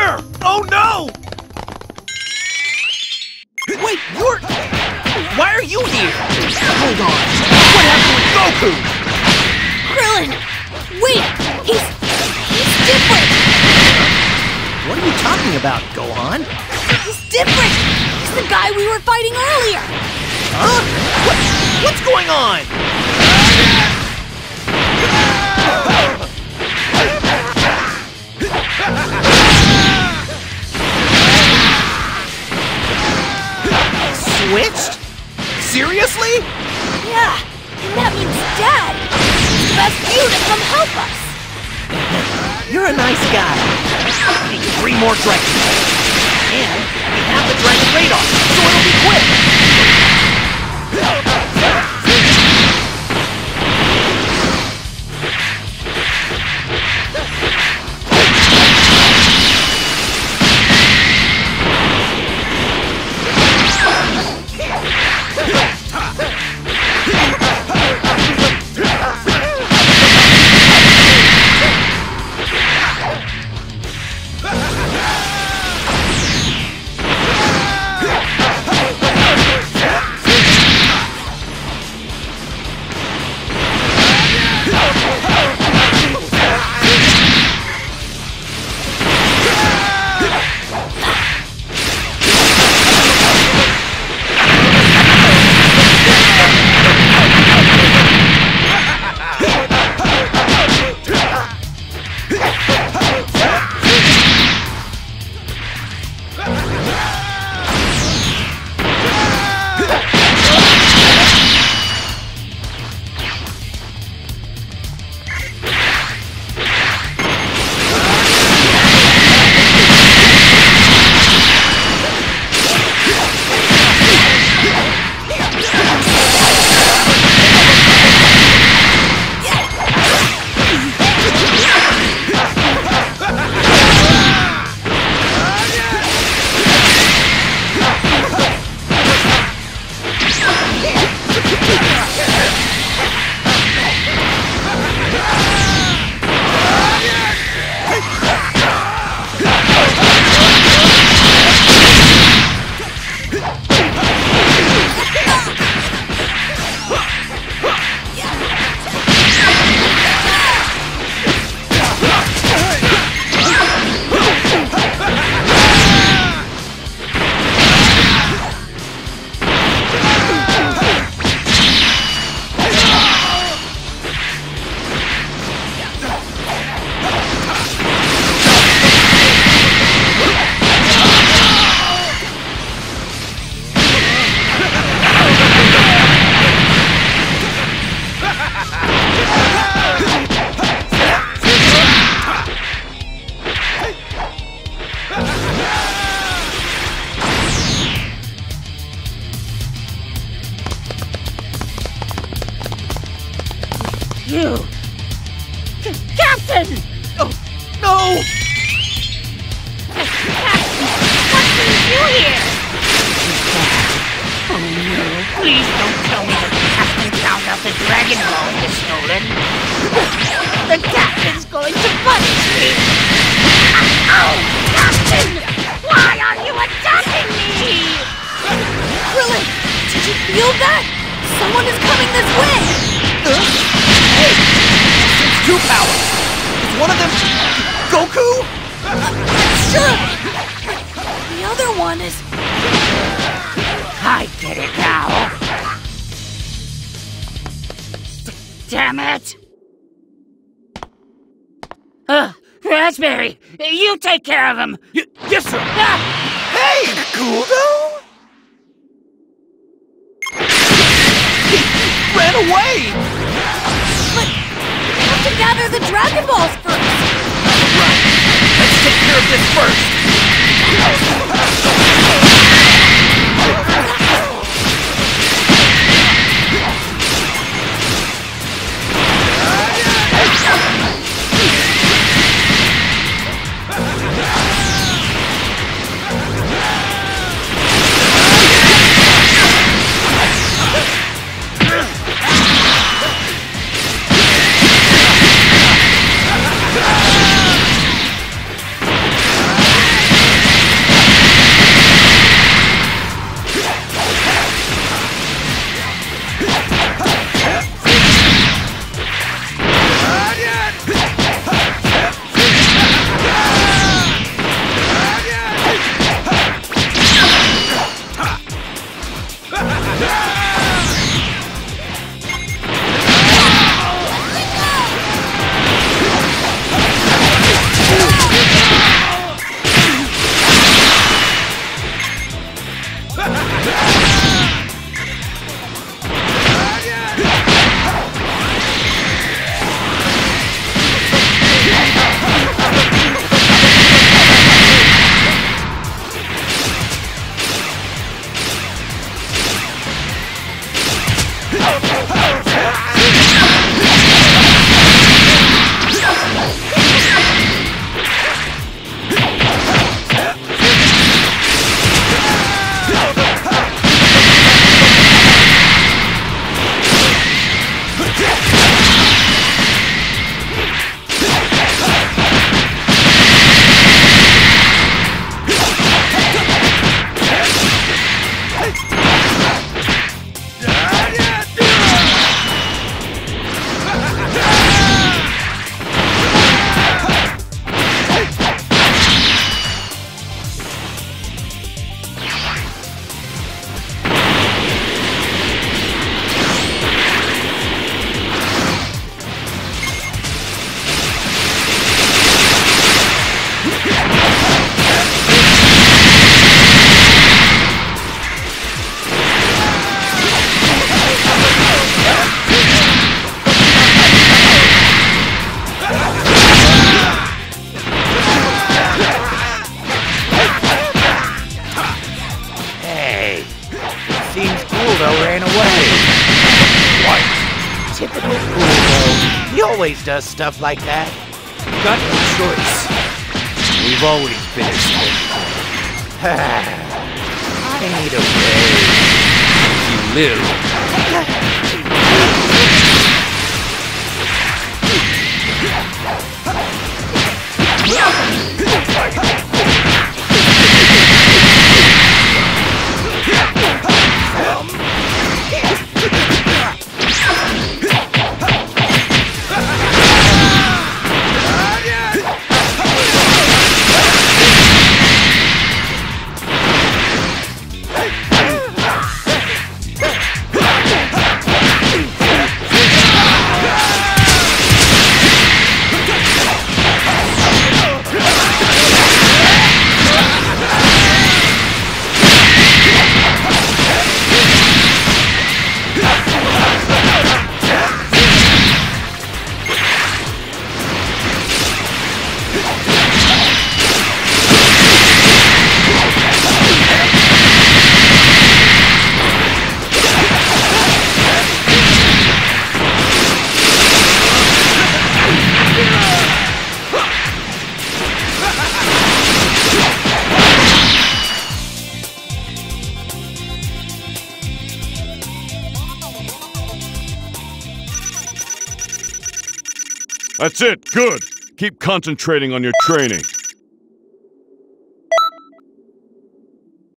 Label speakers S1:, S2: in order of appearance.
S1: here! Oh no! Wait, you're... Why are you here? Hold on. What happened with Goku?
S2: Krillin! Wait! He's different!
S1: What are you talking about, Gohan?
S2: He's different! He's the guy we were fighting earlier!
S1: Huh? What's going on? Switched? Seriously?
S2: Yeah, and that means Dad! He's asked you to come help us!
S1: You're a nice guy. I need 3 more dragons. And we have the dragon radar, so it'll be quick!
S2: You! Captain!
S1: Oh, no!
S2: Captain! What can you do here? Oh no, please don't tell me the Captain found out the Dragon Ball is stolen. The Captain's going to punish me! Ow! Captain! Why are you attacking me? Krillin, did you feel that? Someone is coming this way!
S1: Hey! It's 2 powers! Is one of them Goku?
S2: Sure! The other one is... I get it now! Damn it! Raspberry, you take care of him!
S1: Yes, sir! Hey! Kudo? He ran away!
S2: But we have to gather the Dragon Balls first!
S1: Right! Let's take care of this first! always does stuff like that. Got no choice. We've always been expendable. I need a way. You
S3: That's it, good. Keep concentrating on your training.